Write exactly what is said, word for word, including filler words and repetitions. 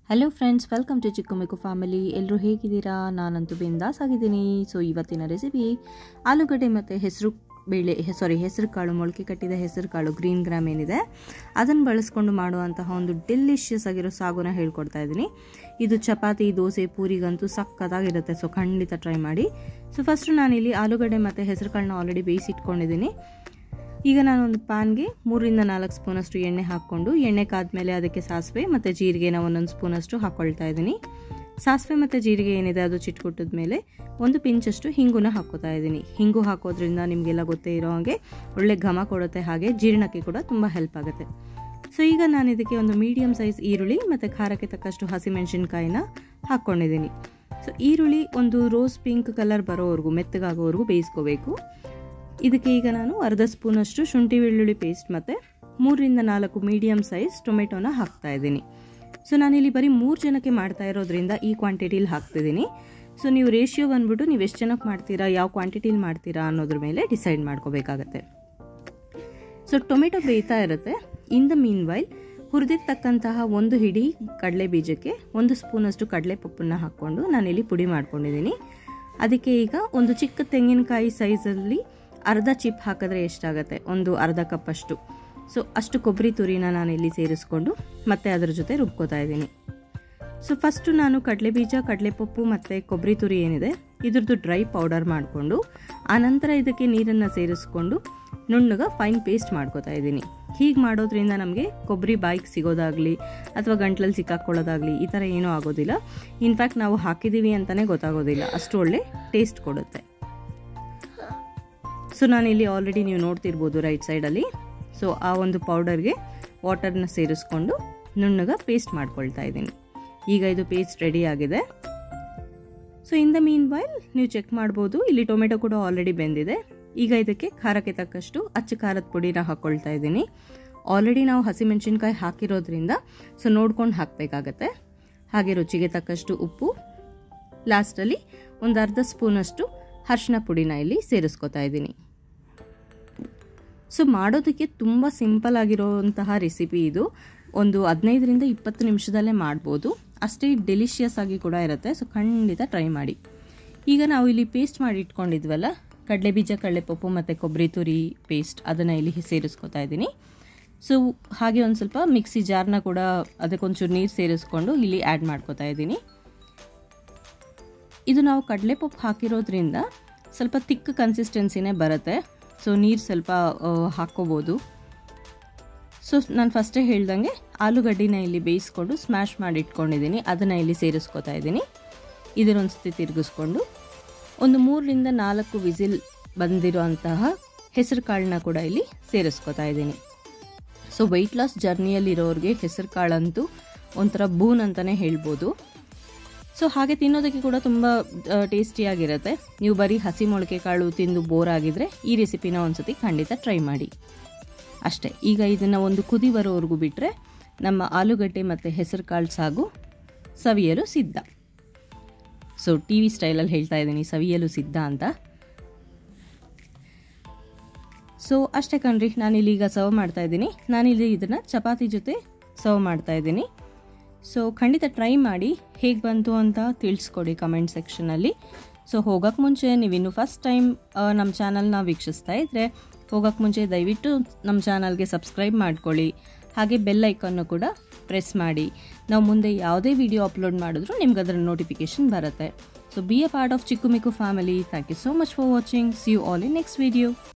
Hello friends, welcome to Chikku Mikku family. ಎಲ್ಲರೂ ಹೇಗಿದ್ದೀರಾ? ನಾನಂತೂ ಬಿಂದಾಸ್ ಆಗಿದ್ದೀನಿ. ಸೊ ಇವತ್ತಿನ ರೆಸಿಪಿ ಆಲೂಗಡ್ಡೆ ಮತ್ತು ಹೆಸರು ಬೇಳೆ ಸಾರಿ ಹೆಸರು ಕಾಳು ಮೊಳಕೆ ಕಟ್ಟಿದ ಹೆಸರು ಕಾಳು ಗ್ರೀನ್ ಗ್ರಾಮ್ ಏನಿದೆ ಅದನ್ನು ಬಳಸ್ಕೊಂಡು ಮಾಡುವಂತಹ ಒಂದು ಡೆಲಿಷಿಯಸ್ ಆಗಿರೋ ಸಾಗುನ ಹೇಳ್ಕೊಡ್ತಾ ಇದ್ದೀನಿ. ಇದು ಚಪಾತಿ, ದೋಸೆ, ಪೂರಿಗಂತೂ ಸಕ್ಕತ್ತಾಗಿರುತ್ತೆ. ಸೊ ಖಂಡಿತ ಟ್ರೈ ಮಾಡಿ. ಸೊ ಫಸ್ಟು ನಾನಿಲ್ಲಿ ಆಲೂಗಡ್ಡೆ ಮತ್ತು ಹೆಸರು ಕಾಳನ್ನ ಆಲ್ರೆಡಿ ಬೇಯಿಸಿಟ್ಕೊಂಡಿದ್ದೀನಿ. ಈಗ ನಾನೊಂದು ಪ್ಯಾನ್ಗೆ ಮೂರರಿಂದ ನಾಲ್ಕು ಸ್ಪೂನಷ್ಟು ಎಣ್ಣೆ ಹಾಕ್ಕೊಂಡು ಎಣ್ಣೆ ಕಾದ್ಮೇಲೆ ಅದಕ್ಕೆ ಸಾಸಿವೆ ಮತ್ತು ಜೀರಿಗೆನ ಒಂದೊಂದು ಸ್ಪೂನಷ್ಟು ಹಾಕ್ಕೊಳ್ತಾ ಇದ್ದೀನಿ. ಸಾಸಿವೆ ಮತ್ತು ಜೀರಿಗೆ ಏನಿದೆ ಅದು ಚಿಟ್ಕೊಟ್ಟಿದ ಮೇಲೆ ಒಂದು ಪಿಂಚಷ್ಟು ಹಿಂಗುನ ಹಾಕ್ಕೋತಾ ಇದ್ದೀನಿ. ಹಿಂಗು ಹಾಕೋದ್ರಿಂದ ನಿಮಗೆಲ್ಲ ಗೊತ್ತೇ ಇರೋ ಹಾಗೆ ಒಳ್ಳೆ ಘಮ ಕೊಡುತ್ತೆ, ಹಾಗೆ ಜೀರ್ಣಕ್ಕೆ ಕೂಡ ತುಂಬ ಹೆಲ್ಪ್ ಆಗುತ್ತೆ. ಸೊ ಈಗ ನಾನು ಇದಕ್ಕೆ ಒಂದು ಮೀಡಿಯಮ್ ಸೈಜ್ ಈರುಳ್ಳಿ ಮತ್ತು ಖಾರಕ್ಕೆ ತಕ್ಕಷ್ಟು ಹಸಿಮೆಣಸಿನ್ಕಾಯಿನ ಹಾಕ್ಕೊಂಡಿದ್ದೀನಿ. ಸೊ ಈರುಳ್ಳಿ ಒಂದು ರೋಸ್ ಪಿಂಕ್ ಕಲರ್ ಬರೋವರೆಗೂ ಮೆತ್ತಗಾಗೋವರೆಗೂ ಬೇಯಿಸ್ಕೋಬೇಕು. ಇದಕ್ಕೆ ಈಗ ನಾನು ಅರ್ಧ ಸ್ಪೂನಷ್ಟು ಶುಂಠಿ ಬೆಳ್ಳುಳ್ಳಿ ಪೇಸ್ಟ್ ಮತ್ತು ಮೂರರಿಂದ ನಾಲ್ಕು ಮೀಡಿಯಮ್ ಸೈಜ್ ಟೊಮೆಟೊನ ಹಾಕ್ತಾ ಇದ್ದೀನಿ. ಸೊ ನಾನಿಲ್ಲಿ ಬರೀ ಮೂರು ಜನಕ್ಕೆ ಮಾಡ್ತಾ ಇರೋದ್ರಿಂದ ಈ ಕ್ವಾಂಟಿಟಿಲಿ ಹಾಕ್ತಿದ್ದೀನಿ. ಸೊ ನೀವು ರೇಷಿಯೋ ಬಂದ್ಬಿಟ್ಟು ನೀವು ಎಷ್ಟು ಜನಕ್ಕೆ ಮಾಡ್ತೀರಾ, ಯಾವ ಕ್ವಾಂಟಿಟಿಲಿ ಮಾಡ್ತೀರಾ ಅನ್ನೋದ್ರ ಮೇಲೆ ಡಿಸೈಡ್ ಮಾಡ್ಕೋಬೇಕಾಗತ್ತೆ. ಸೊ ಟೊಮೆಟೊ ಬೇಯ್ತಾ ಇರುತ್ತೆ. ಇನ್ ದ ಮೀನ್ ವೈಲ್ ಹುರಿದಿರ್ತಕ್ಕಂತಹ ಒಂದು ಹಿಡಿ ಕಡಲೆ ಬೀಜಕ್ಕೆ ಒಂದು ಸ್ಪೂನಷ್ಟು ಕಡಲೆ ಪಪ್ಪನ್ನ ಹಾಕ್ಕೊಂಡು ನಾನಿಲ್ಲಿ ಪುಡಿ ಮಾಡ್ಕೊಂಡಿದ್ದೀನಿ. ಅದಕ್ಕೆ ಈಗ ಒಂದು ಚಿಕ್ಕ ತೆಂಗಿನಕಾಯಿ ಸೈಜಲ್ಲಿ ಅರ್ಧ ಚಿಪ್ ಹಾಕಿದ್ರೆ ಎಷ್ಟಾಗುತ್ತೆ, ಒಂದು ಅರ್ಧ ಕಪ್ಪಷ್ಟು. ಸೊ ಅಷ್ಟು ಕೊಬ್ಬರಿ ತುರಿನ ನಾನಿಲ್ಲಿ ಸೇರಿಸ್ಕೊಂಡು ಮತ್ತೆ ಅದರ ಜೊತೆ ರುಬ್ಕೋತಾ ಇದ್ದೀನಿ. ಸೊ ಫಸ್ಟು ನಾನು ಕಡಲೆಬೀಜ, ಕಡಲೆಪಪ್ಪು ಮತ್ತು ಕೊಬ್ಬರಿ ತುರಿ ಏನಿದೆ ಇದ್ರದ್ದು ಡ್ರೈ ಪೌಡರ್ ಮಾಡಿಕೊಂಡು ಆನಂತರ ಇದಕ್ಕೆ ನೀರನ್ನು ಸೇರಿಸ್ಕೊಂಡು ನುಣ್ಣಗ ಫೈನ್ ಪೇಸ್ಟ್ ಮಾಡ್ಕೋತಾ ಇದ್ದೀನಿ. ಹೀಗೆ ಮಾಡೋದ್ರಿಂದ ನಮಗೆ ಕೊಬ್ಬರಿ ಬಾಯಿಗೆ ಸಿಗೋದಾಗಲಿ ಅಥವಾ ಗಂಟ್ಲಲ್ಲಿ ಸಿಕ್ಕಾಕೊಳ್ಳೋದಾಗಲಿ ಈ ಥರ ಏನೂ ಆಗೋದಿಲ್ಲ. ಇನ್ಫ್ಯಾಕ್ಟ್ ನಾವು ಹಾಕಿದ್ದೀವಿ ಅಂತಲೇ ಗೊತ್ತಾಗೋದಿಲ್ಲ, ಅಷ್ಟು ಒಳ್ಳೆ ಟೇಸ್ಟ್ ಕೊಡುತ್ತೆ. ಸೊ ನಾನಿಲ್ಲಿ ಆಲ್ರೆಡಿ ನೀವು ನೋಡ್ತಿರ್ಬೋದು ರೈಟ್ ಸೈಡಲ್ಲಿ. ಸೊ ಆ ಒಂದು ಪೌಡರ್ಗೆ ವಾಟರ್ನ ಸೇರಿಸ್ಕೊಂಡು ನುಣ್ಣಗ ಪೇಸ್ಟ್ ಮಾಡ್ಕೊಳ್ತಾ ಇದ್ದೀನಿ. ಈಗ ಇದು ಪೇಸ್ಟ್ ರೆಡಿ ಆಗಿದೆ. So in the meanwhile ನೀವು ಚೆಕ್ ಮಾಡ್ಬೋದು, ಇಲ್ಲಿ ಟೊಮೆಟೊ ಕೂಡ ಆಲ್ರೆಡಿ ಬೆಂದಿದೆ. ಈಗ ಇದಕ್ಕೆ ಖಾರಕ್ಕೆ ತಕ್ಕಷ್ಟು ಅಚ್ಚ ಖಾರದ ಪುಡಿನ ಹಾಕ್ಕೊಳ್ತಾ ಇದ್ದೀನಿ. ಆಲ್ರೆಡಿ ನಾವು ಹಸಿಮೆಣಸಿನ್ಕಾಯಿ ಹಾಕಿರೋದ್ರಿಂದ ಸೊ ನೋಡ್ಕೊಂಡು ಹಾಕಬೇಕಾಗತ್ತೆ. ಹಾಗೆ ರುಚಿಗೆ ತಕ್ಕಷ್ಟು ಉಪ್ಪು, ಲಾಸ್ಟಲ್ಲಿ ಒಂದು ಅರ್ಧ ಸ್ಪೂನಷ್ಟು ಅರಿಶಿನ ಪುಡಿನ ಇಲ್ಲಿ ಸೇರಿಸ್ಕೊತಾ ಇದ್ದೀನಿ. ಸೊ ಮಾಡೋದಕ್ಕೆ ತುಂಬ ಸಿಂಪಲ್ ಆಗಿರೋಂತಹ ರೆಸಿಪಿ ಇದು. ಒಂದು ಹದಿನೈದರಿಂದ ಇಪ್ಪತ್ತು ನಿಮಿಷದಲ್ಲೇ ಮಾಡ್ಬೋದು, ಅಷ್ಟೇ ಡೆಲಿಷಿಯಸ್ ಆಗಿ ಕೂಡ ಇರುತ್ತೆ. ಸೊ ಖಂಡಿತ ಟ್ರೈ ಮಾಡಿ. ಈಗ ನಾವು ಇಲ್ಲಿ ಪೇಸ್ಟ್ ಮಾಡಿ ಇಟ್ಕೊಂಡಿದ್ವಲ್ಲ ಕಡಲೆ ಬೀಜ, ಕಡಲೆಪಪ್ಪು ಮತ್ತು ಕೊಬ್ಬರಿ ತುರಿ ಪೇಸ್ಟ್, ಅದನ್ನು ಇಲ್ಲಿ ಸೇರಿಸ್ಕೊತಾ ಇದ್ದೀನಿ. ಸೊ ಹಾಗೆ ಒಂದು ಸ್ವಲ್ಪ ಮಿಕ್ಸಿ ಜಾರ್ನ ಕೂಡ ಅದಕ್ಕೊಂಚೂರು ನೀರು ಸೇರಿಸ್ಕೊಂಡು ಇಲ್ಲಿ ಆ್ಯಡ್ ಮಾಡ್ಕೋತಾ ಇದ್ದೀನಿ. ಇದು ನಾವು ಕಡಲೆಪಪ್ಪು ಹಾಕಿರೋದ್ರಿಂದ ಸ್ವಲ್ಪ ತಿಕ್ಕ ಕನ್ಸಿಸ್ಟೆನ್ಸಿನೇ ಬರುತ್ತೆ. ಸೊ ನೀರು ಸ್ವಲ್ಪ ಹಾಕ್ಕೋಬೋದು. ಸೊ ನಾನು ಫಸ್ಟೇ ಹೇಳ್ದಂಗೆ ಆಲೂಗಡ್ಡಿನ ಇಲ್ಲಿ ಬೇಯಿಸ್ಕೊಂಡು ಸ್ಮ್ಯಾಶ್ ಮಾಡಿ ಇಟ್ಕೊಂಡಿದ್ದೀನಿ, ಅದನ್ನು ಇಲ್ಲಿ ಸೇರಿಸ್ಕೊತಾ ಇದ್ದೀನಿ. ಇದನ್ನೊಂದು ಸತಿ ತಿರುಗಿಸ್ಕೊಂಡು ಒಂದು ಮೂರರಿಂದ ನಾಲ್ಕು ವಿಸಿಲ್ ಬಂದಿರೋ ಅಂತಹ ಹೆಸರು ಕಾಳನ್ನ ಕೂಡ ಇಲ್ಲಿ ಸೇರಿಸ್ಕೊತಾ ಇದ್ದೀನಿ. ಸೊ ವೆಯ್ಟ್ ಲಾಸ್ ಜರ್ನಿಯಲ್ಲಿರೋರಿಗೆ ಹೆಸರು ಕಾಳಂತೂ ಒಂಥರ ಬೂನ್ ಅಂತಲೇ ಹೇಳ್ಬೋದು. ಸೊ ಹಾಗೆ ತಿನ್ನೋದಕ್ಕೆ ಕೂಡ ತುಂಬ ಟೇಸ್ಟಿಯಾಗಿರುತ್ತೆ. ನೀವು ಬರೀ ಹಸಿ ಮೊಳಕೆ ಕಾಳು ತಿಂದು ಬೋರ್ ಆಗಿದ್ರೆ ಈ ರೆಸಿಪಿನ ಒಂದ್ಸತಿ ಖಂಡಿತ ಟ್ರೈ ಮಾಡಿ. ಅಷ್ಟೇ, ಈಗ ಇದನ್ನು ಒಂದು ಕುದಿ ಬರೋವರೆಗೂ ಬಿಟ್ಟರೆ ನಮ್ಮ ಆಲೂಗಡ್ಡೆ ಮತ್ತು ಹೆಸರು ಕಾಳು ಸಾಗು ಸವಿಯಲು ಸಿದ್ಧ. ಸೊ ಟಿ ವಿ ಸ್ಟೈಲಲ್ಲಿ ಹೇಳ್ತಾ ಇದ್ದೀನಿ, ಸವಿಯಲು ಸಿದ್ಧ ಅಂತ. ಸೊ ಅಷ್ಟೇ ಕಣ್ರಿ, ನಾನಿಲ್ಲಿ ಈಗ ಸರ್ವ್ ಮಾಡ್ತಾ ಇದ್ದೀನಿ. ನಾನಿಲ್ಲಿ ಇದನ್ನು ಚಪಾತಿ ಜೊತೆ ಸರ್ವ್ ಮಾಡ್ತಾ ಇದ್ದೀನಿ. ಸೊ ಖಂಡಿತ ಟ್ರೈ ಮಾಡಿ, ಹೇಗೆ ಬಂತು ಅಂತ ತಿಳಿಸ್ಕೊಡಿ ಕಮೆಂಟ್ ಸೆಕ್ಷನಲ್ಲಿ. ಸೊ ಹೋಗೋಕ್ಕೆ ಮುಂಚೆ ನೀವಿನ್ನು ಫಸ್ಟ್ ಟೈಮ್ ನಮ್ಮ ಚಾನಲ್ನ ವೀಕ್ಷಿಸ್ತಾ ಇದ್ದರೆ ಹೋಗೋಕ್ಕೆ ಮುಂಚೆ ದಯವಿಟ್ಟು ನಮ್ಮ ಚಾನಲ್ಗೆ ಸಬ್ಸ್ಕ್ರೈಬ್ ಮಾಡ್ಕೊಳ್ಳಿ. ಹಾಗೆ ಬೆಲ್ ಐಕನ್ನು ಕೂಡ ಪ್ರೆಸ್ ಮಾಡಿ. ನಾವು ಮುಂದೆ ಯಾವುದೇ ವಿಡಿಯೋ ಅಪ್ಲೋಡ್ ಮಾಡಿದ್ರೂ ನಿಮ್ಗೆ ಅದರ ನೋಟಿಫಿಕೇಷನ್ ಬರುತ್ತೆ. So be a part of Chikku Mikku family. Thank you so much for watching. See you all in next video.